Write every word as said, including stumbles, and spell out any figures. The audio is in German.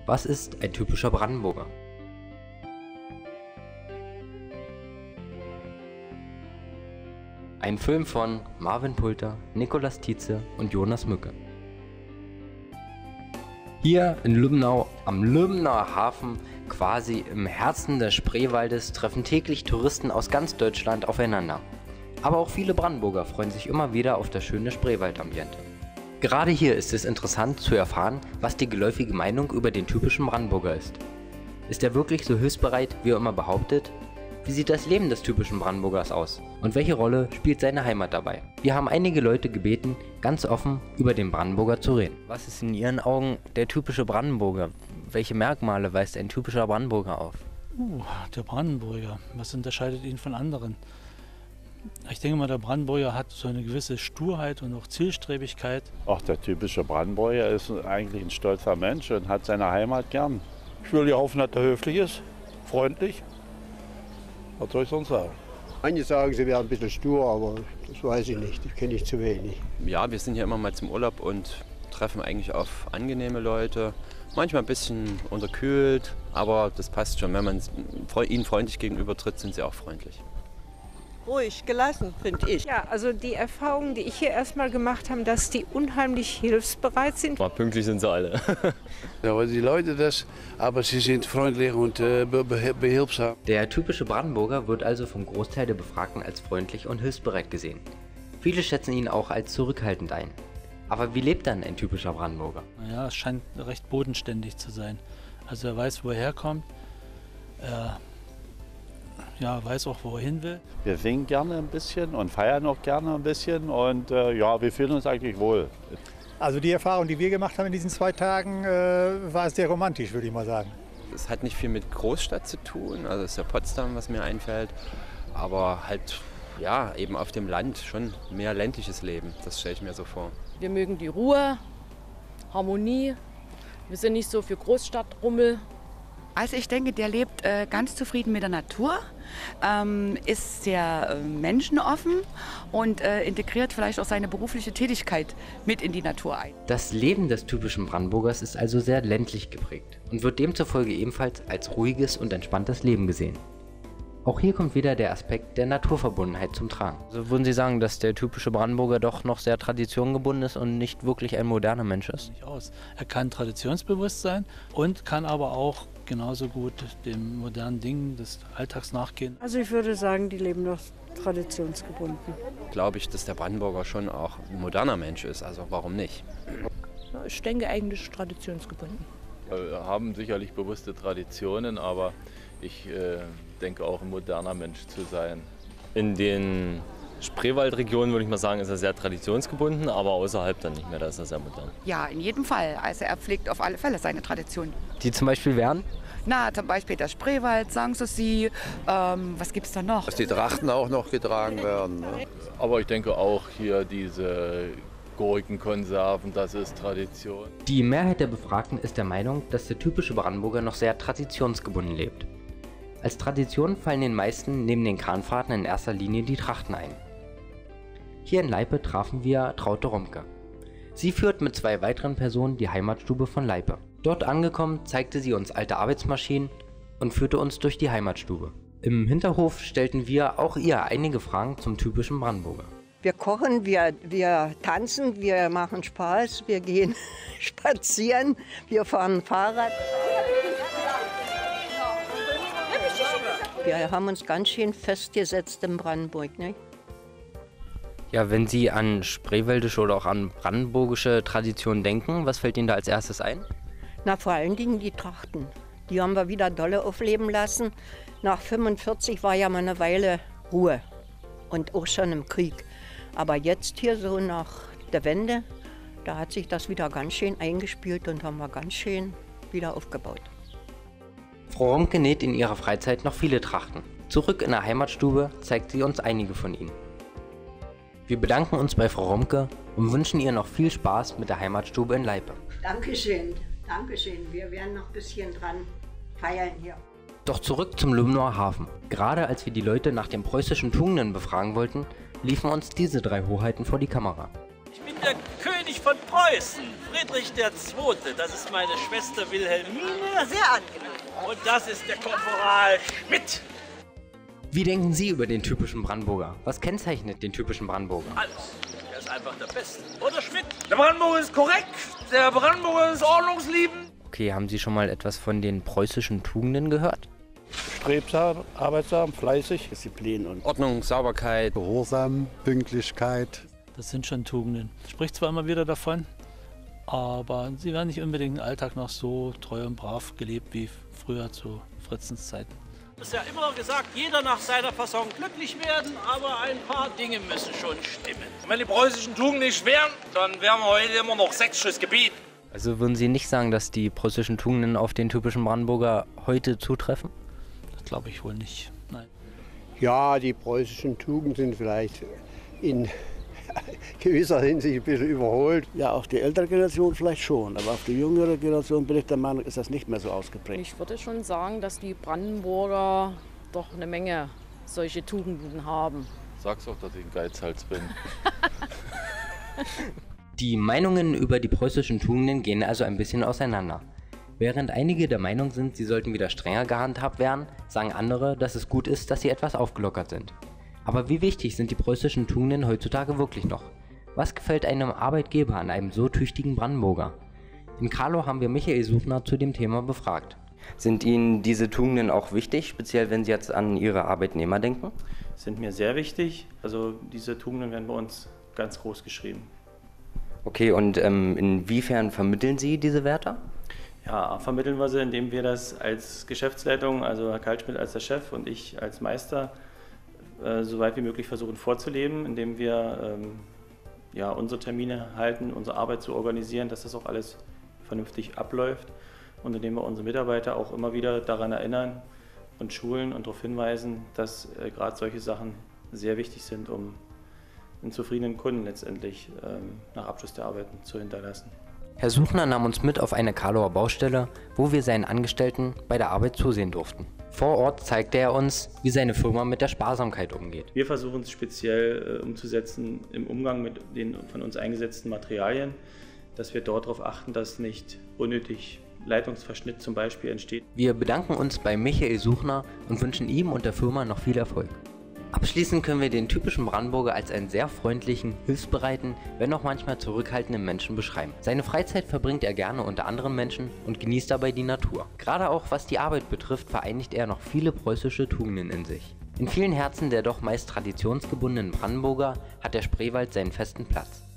Was ist ein typischer Brandenburger? Ein Film von Marvin Pulter, Nikolaus Tietze und Jonas Mücke. Hier in Lübbenau am Lübbenauer Hafen, quasi im Herzen des Spreewaldes, treffen täglich Touristen aus ganz Deutschland aufeinander. Aber auch viele Brandenburger freuen sich immer wieder auf das schöne Spreewaldambiente. Gerade hier ist es interessant zu erfahren, was die geläufige Meinung über den typischen Brandenburger ist. Ist er wirklich so hilfsbereit, wie er immer behauptet? Wie sieht das Leben des typischen Brandenburgers aus? Und welche Rolle spielt seine Heimat dabei? Wir haben einige Leute gebeten, ganz offen über den Brandenburger zu reden. Was ist in Ihren Augen der typische Brandenburger? Welche Merkmale weist ein typischer Brandenburger auf? Uh, der Brandenburger, was unterscheidet ihn von anderen? Ich denke mal, der Brandenburger hat so eine gewisse Sturheit und auch Zielstrebigkeit. Ach, der typische Brandenburger ist eigentlich ein stolzer Mensch und hat seine Heimat gern. Ich will ja hoffen, dass er höflich ist, freundlich. Was soll ich sonst sagen? Manche sagen, sie wären ein bisschen stur, aber das weiß ich nicht. Das kenne ich zu wenig. Ja, wir sind hier immer mal zum Urlaub und treffen eigentlich auf angenehme Leute. Manchmal ein bisschen unterkühlt, aber das passt schon. Wenn man ihnen freundlich gegenübertritt, sind sie auch freundlich. Ruhig, gelassen, finde ich. Ja, also die Erfahrungen, die ich hier erstmal gemacht habe, dass die unheimlich hilfsbereit sind. Mal pünktlich sind sie alle. Ja, aber die Leute das, aber sie sind freundlich und äh, behilfsam. Der typische Brandenburger wird also vom Großteil der Befragten als freundlich und hilfsbereit gesehen. Viele schätzen ihn auch als zurückhaltend ein. Aber wie lebt dann ein typischer Brandenburger? Ja, es scheint recht bodenständig zu sein. Also er weiß, wo er herkommt. Er Ja, weiß auch, wo er hin will. Wir singen gerne ein bisschen und feiern auch gerne ein bisschen und äh, ja, wir fühlen uns eigentlich wohl. Also die Erfahrung, die wir gemacht haben in diesen zwei Tagen, äh, war sehr romantisch, würde ich mal sagen. Es hat nicht viel mit Großstadt zu tun, also es ist ja Potsdam, was mir einfällt, aber halt ja, eben auf dem Land schon mehr ländliches Leben, das stelle ich mir so vor. Wir mögen die Ruhe, Harmonie, wir sind nicht so für Großstadtrummel. Also ich denke, der lebt äh, ganz zufrieden mit der Natur, ähm, ist sehr äh, menschenoffen und äh, integriert vielleicht auch seine berufliche Tätigkeit mit in die Natur ein. Das Leben des typischen Brandenburgers ist also sehr ländlich geprägt und wird demzufolge ebenfalls als ruhiges und entspanntes Leben gesehen. Auch hier kommt wieder der Aspekt der Naturverbundenheit zum Tragen. Also würden Sie sagen, dass der typische Brandenburger doch noch sehr traditiongebunden ist und nicht wirklich ein moderner Mensch ist? Nicht aus. Er kann traditionsbewusst sein und kann aber auch genauso gut dem modernen Dingen des Alltags nachgehen. Also ich würde sagen, die leben noch traditionsgebunden. Glaube ich, dass der Brandenburger schon auch ein moderner Mensch ist, also warum nicht? Ich denke eigentlich traditionsgebunden. Wir haben sicherlich bewusste Traditionen, aber ich äh, denke auch ein moderner Mensch zu sein. In den Spreewaldregionen würde ich mal sagen, ist er sehr traditionsgebunden, aber außerhalb dann nicht mehr, da ist er sehr modern. Ja, in jedem Fall. Also er pflegt auf alle Fälle seine Tradition. Die zum Beispiel wären? Na, zum Beispiel der Spreewald, Sanssouci, ähm, was gibt's da noch? Dass die Trachten auch noch getragen werden. Ne? Aber ich denke auch hier diese Gurkenkonserven, das ist Tradition. Die Mehrheit der Befragten ist der Meinung, dass der typische Brandenburger noch sehr traditionsgebunden lebt. Als Tradition fallen den meisten neben den Kranfahrten in erster Linie die Trachten ein. Hier in Leipe trafen wir Traute Romke. Sie führt mit zwei weiteren Personen die Heimatstube von Leipe. Dort angekommen zeigte sie uns alte Arbeitsmaschinen und führte uns durch die Heimatstube. Im Hinterhof stellten wir auch ihr einige Fragen zum typischen Brandenburger. Wir kochen, wir, wir tanzen, wir machen Spaß, wir gehen spazieren, wir fahren Fahrrad. Wir haben uns ganz schön festgesetzt in Brandenburg, ne? Ja, wenn Sie an spreewäldische oder auch an brandenburgische Traditionen denken, was fällt Ihnen da als erstes ein? Na, vor allen Dingen die Trachten. Die haben wir wieder dolle aufleben lassen. Nach fünfundvierzig war ja mal eine Weile Ruhe und auch schon im Krieg. Aber jetzt hier so nach der Wende, da hat sich das wieder ganz schön eingespielt und haben wir ganz schön wieder aufgebaut. Frau Romke näht in ihrer Freizeit noch viele Trachten. Zurück in der Heimatstube zeigt sie uns einige von ihnen. Wir bedanken uns bei Frau Romke und wünschen ihr noch viel Spaß mit der Heimatstube in Leipe. Dankeschön, Dankeschön. Wir werden noch ein bisschen dran feiern hier. Doch zurück zum Lübbenauer Hafen. Gerade als wir die Leute nach den preußischen Tugenden befragen wollten, liefen uns diese drei Hoheiten vor die Kamera. Ich bin der König von Preußen, Friedrich der Zweite. Das ist meine Schwester Wilhelmine. Sehr angenehm. Und das ist der Korporal Schmidt. Wie denken Sie über den typischen Brandenburger? Was kennzeichnet den typischen Brandenburger? Alles. Der ist einfach der Beste. Oder Schmidt? Der Brandenburger ist korrekt. Der Brandenburger ist ordnungsliebend. Okay, haben Sie schon mal etwas von den preußischen Tugenden gehört? Strebsam, arbeitsam, fleißig. Disziplin und Ordnung, Sauberkeit. Gehorsam, Pünktlichkeit. Das sind schon Tugenden. Spricht zwar immer wieder davon, aber sie werden nicht unbedingt im Alltag noch so treu und brav gelebt wie früher zu Fritzens Zeiten. Es ist ja immer gesagt, jeder nach seiner Fasson glücklich werden, aber ein paar Dinge müssen schon stimmen. Und wenn die preußischen Tugenden nicht wären, dann wären wir heute immer noch sächsisches Gebiet. Also würden Sie nicht sagen, dass die preußischen Tugenden auf den typischen Brandenburger heute zutreffen? Das glaube ich wohl nicht, nein. Ja, die preußischen Tugenden sind vielleicht in gewisser Hinsicht ein bisschen überholt. Ja, auf die ältere Generation vielleicht schon, aber auf die jüngere Generation bin ich der Meinung, ist das nicht mehr so ausgeprägt. Ich würde schon sagen, dass die Brandenburger doch eine Menge solche Tugenden haben. Sag's auch, dass ich ein Geizhals bin. Die Meinungen über die preußischen Tugenden gehen also ein bisschen auseinander. Während einige der Meinung sind, sie sollten wieder strenger gehandhabt werden, sagen andere, dass es gut ist, dass sie etwas aufgelockert sind. Aber wie wichtig sind die preußischen Tugenden heutzutage wirklich noch? Was gefällt einem Arbeitgeber an einem so tüchtigen Brandenburger? In Karlow haben wir Michael Suchner zu dem Thema befragt. Sind Ihnen diese Tugenden auch wichtig, speziell wenn Sie jetzt an Ihre Arbeitnehmer denken? Sind mir sehr wichtig. Also diese Tugenden werden bei uns ganz groß geschrieben. Okay, und ähm, inwiefern vermitteln Sie diese Werte? Ja, vermitteln wir sie, indem wir das als Geschäftsleitung, also Herr Kaltschmidt als der Chef und ich als Meister, äh, so weit wie möglich versuchen vorzuleben, indem wir ähm, ja, unsere Termine halten, unsere Arbeit zu organisieren, dass das auch alles vernünftig abläuft und indem wir unsere Mitarbeiter auch immer wieder daran erinnern und schulen und darauf hinweisen, dass äh, gerade solche Sachen sehr wichtig sind, um einen zufriedenen Kunden letztendlich ähm, nach Abschluss der Arbeiten zu hinterlassen. Herr Suchner nahm uns mit auf eine Karlower Baustelle, wo wir seinen Angestellten bei der Arbeit zusehen durften. Vor Ort zeigte er uns, wie seine Firma mit der Sparsamkeit umgeht. Wir versuchen es speziell äh, umzusetzen im Umgang mit den von uns eingesetzten Materialien, dass wir dort darauf achten, dass nicht unnötig Leitungsverschnitt zum Beispiel entsteht. Wir bedanken uns bei Michael Suchner und wünschen ihm und der Firma noch viel Erfolg. Abschließend können wir den typischen Brandenburger als einen sehr freundlichen, hilfsbereiten, wenn auch manchmal zurückhaltenden Menschen beschreiben. Seine Freizeit verbringt er gerne unter anderen Menschen und genießt dabei die Natur. Gerade auch was die Arbeit betrifft, vereinigt er noch viele preußische Tugenden in sich. In vielen Herzen der doch meist traditionsgebundenen Brandenburger hat der Spreewald seinen festen Platz.